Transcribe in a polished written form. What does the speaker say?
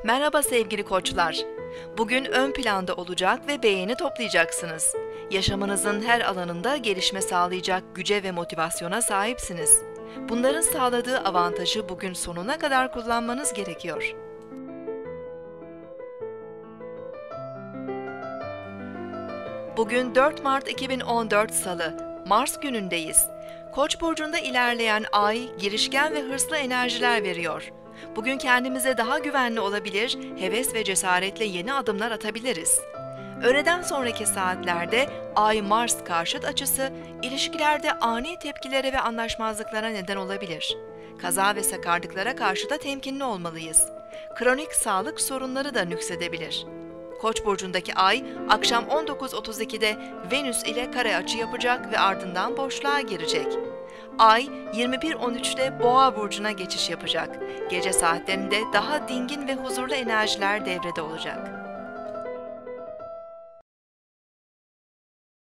Merhaba sevgili koçlar. Bugün ön planda olacak ve beğeni toplayacaksınız. Yaşamınızın her alanında gelişme sağlayacak güce ve motivasyona sahipsiniz. Bunların sağladığı avantajı bugün sonuna kadar kullanmanız gerekiyor. Bugün 4 Mart 2014 Salı, Mars günündeyiz. Koç burcunda ilerleyen ay, girişken ve hırslı enerjiler veriyor. Bugün kendimize daha güvenli olabilir, heves ve cesaretle yeni adımlar atabiliriz. Öğleden sonraki saatlerde Ay-Mars karşıt açısı, ilişkilerde ani tepkilere ve anlaşmazlıklara neden olabilir. Kaza ve sakarlıklara karşı da temkinli olmalıyız. Kronik sağlık sorunları da nüksedebilir. Koç burcundaki ay, akşam 19.32'de Venüs ile kare açı yapacak ve ardından boşluğa girecek. Ay, 21.13'te Boğa burcuna geçiş yapacak. Gece saatlerinde daha dingin ve huzurlu enerjiler devrede olacak.